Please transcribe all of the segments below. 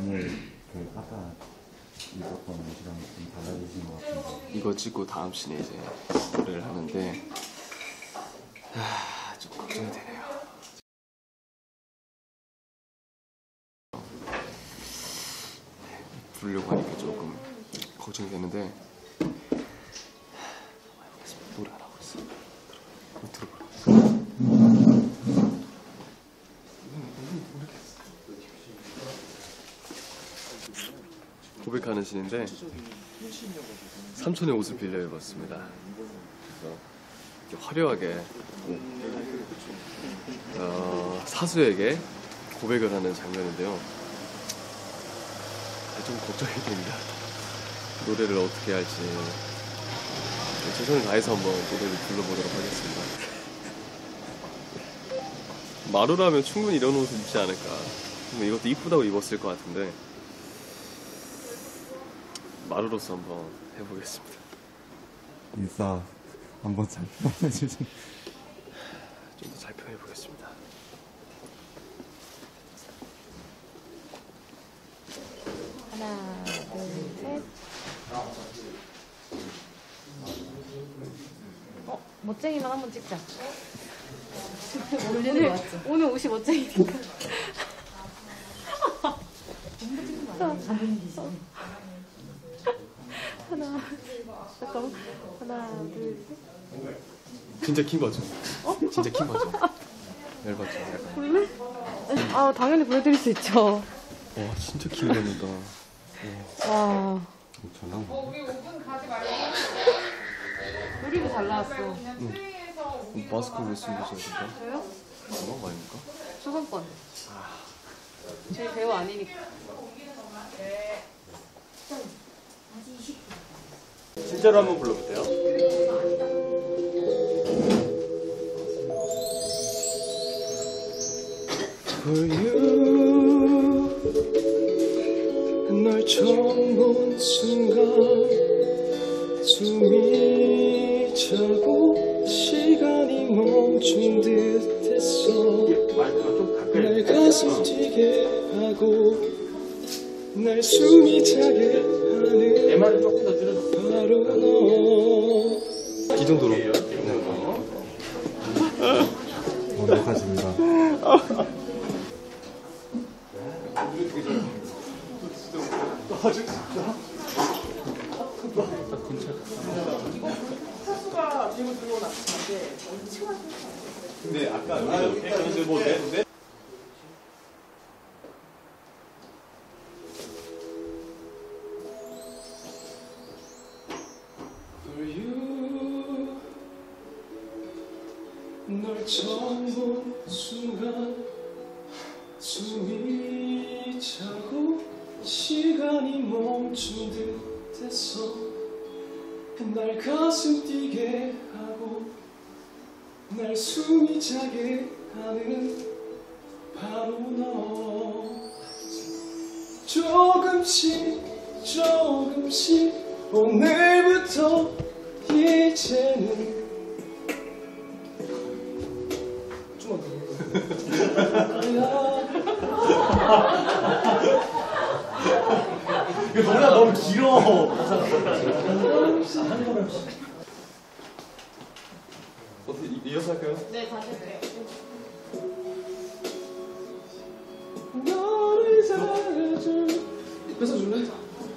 오늘 그 아까 읽었던 옷이랑 좀 달라지신 것 같은데. 이거 찍고 다음 씬에 이제 노래를 하는데 좀 걱정이 되네요. 부르려고 하니까 조금 걱정이 되는데 노래 안 하고 있어. 들어봐. 고백하는 씬인데 삼촌의 옷을 빌려 입었습니다. 그래서 이렇게 화려하게 사수에게 고백을 하는 장면인데요. 좀 걱정이 됩니다. 노래를 어떻게 할지 최선을 다해서 한번 노래를 불러보도록 하겠습니다. 마루라면 충분히 이런 옷을 입지 않을까. 이것도 이쁘다고 입었을 것 같은데 마루로서 한번 해보겠습니다. 인싸 한번 잘 표현해주세요. 좀 더 잘 표현해보겠습니다. 하나, 둘, 셋. 멋쟁이만 한번 찍자. 오늘 옷이 멋쟁이니까. 하나, 잠깐만. 하나, 둘, 셋. 진짜 긴 거죠? 진짜 긴 거죠? 열받죠? 볼래? 아, 당연히 보여드릴 수 있죠. 와, 진짜 긴 겁니다. 와. 잘 나온 거. 우리도 잘 나왔어. 마스크 왜 쓰고 계세요, 진짜? 저요? 뭐한 거 아닙니까? 초상권. 제 배우 아니니까. 진짜로 한번 불러볼게요. For you 널 처음 본 순간 숨이 차고 시간이 멈춘 듯했어. 날 가슴 뛰게 하고 날 숨이 차게 하는 바로 너. 이 정도로. 완벽하십니다. 근데 아까 근데 뭐 내 For you 널 처음 본 순간 숨이 차고 시간이 멈춘 듯했어. 날 가슴 뛰게 하고 날 숨이 차게 하는 바로 너. 조금씩 오늘부터 이제는 좀만 더. 이거 노래가 너무 길어. 어떻게 이어서 할까요? 네, 다시 할게요. 너를 잘해줄 뺏어줄래?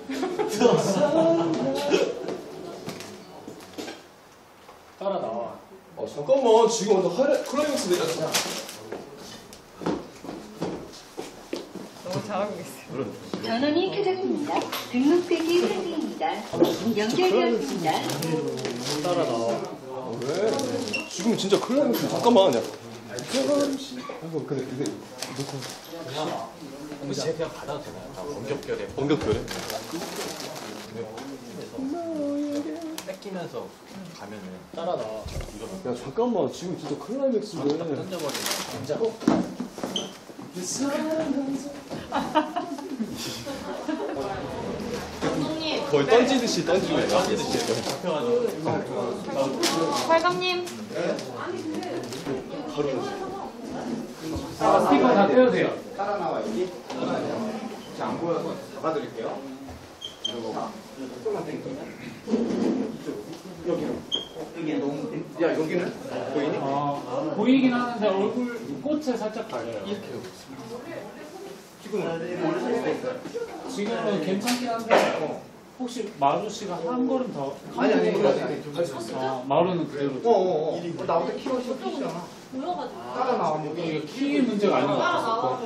따라 나와. 잠깐만 지금 완전 클라이맥스 내렸어. 너무 잘하고 있어요. 전원이 켜졌습니다. 등록되기 환영입니다. 연결되었습니다. 따라 나와. 왜? 지금 진짜 클라이맥스 잠깐만. 야. 근데 근데 쟤 그냥 받아도 되나요? 다 번격결에 번격결에? 뺏기면서 가면은 따라 나와. 야 잠깐만 지금 진짜 클라이맥스인데. 던져버리면 진짜 거의 던지듯이 던지고 있어. 활감님. 스피커 다 떼도 돼요. 자, 안 보여서 잡아드릴게요. 자, 조금만 당겨. 여기는. 야, 여기는? 보이니? 보이긴 하는데 얼굴 꽃에 살짝 가려요. 지금은 괜찮긴 한데 혹시 마루 씨가 한 걸음 더 아니, 마루는 그대로 나보다 키가 훨씬 크시잖아. 따라 나오면 이게 키 문제가 아닌 것 같아서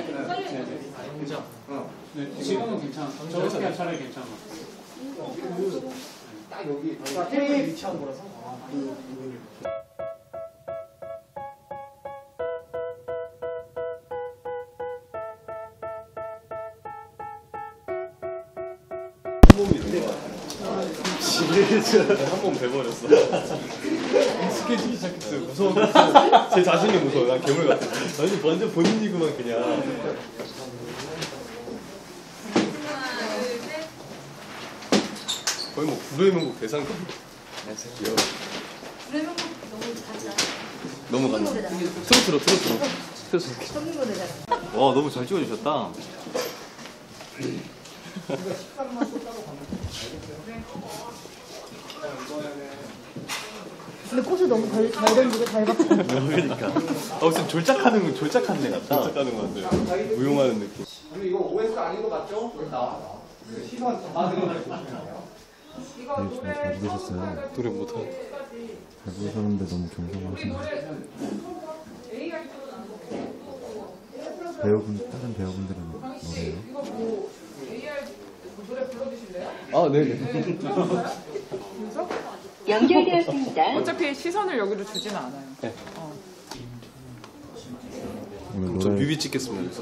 네, 지금은 괜찮아. 저렇게 차라리 괜찮은 것 같아요. 딱 여기. 자, 테이프 위치한 거라서. 한 번 배버렸어. 익숙해지기 시작했어요. 무서워. 제 자신이 무서워. 난 괴물 같아. 완전 본인이구만 그냥. 거의 뭐 불의 명곡 대상급. 귀여워. 불의 명곡 너무 가자. 너무 간다. 트로트로. 와 너무 잘 찍어주셨다. 근데 꽃을 너무 잘 던지고 잘 받고. 그러니까. 무슨 졸작하는 애 같다. 졸작하는 것 같아요. 무용하는 느낌. 근데 이거 OS 아닌 거 맞죠? 여기 나와. 시선 잡아드리는 거 네, 정말 잘 부르셨어요. 노래 못하고. 잘 부르셨는데 너무 경성하시네요. 다른 배우분들은 뭐래요? 아 네네. 연결되었습니다. 어차피 시선을 여기로 주지는 않아요. 오늘 저 노래, 뮤비 찍겠습니다 여기서.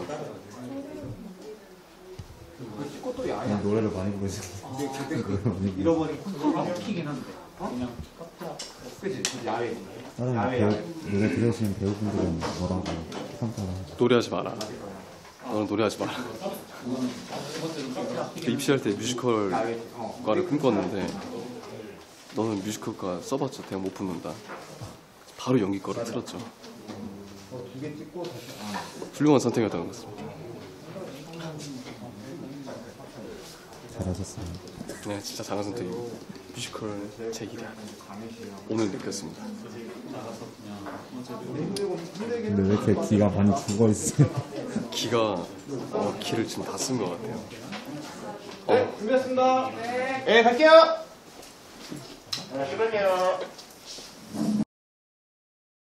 오늘 노래를 많이 부르시네요. 키긴 한데 그냥 다른 노래 들으시는 배우분들은 뭐라고 평가를 하죠? 노래하지 마라. 너는 노래하지 마라. 입시할 때 뮤지컬과를 꿈꿨는데 너는 뮤지컬과 써봤자 대학 못 붙는다. 바로 연기과를 틀었죠. 훌륭한 선택이었던 것 같습니다. 잘하셨어요. 네, 진짜 잘한 선택이고 뮤지컬 제 기대 오늘 느꼈습니다. 근데 왜 이렇게 귀가 많이 죽어 있어요? 기를 지금 다 쓴 것 같아요. 준비했습니다. 네, 갈게요. 네, 출발해요.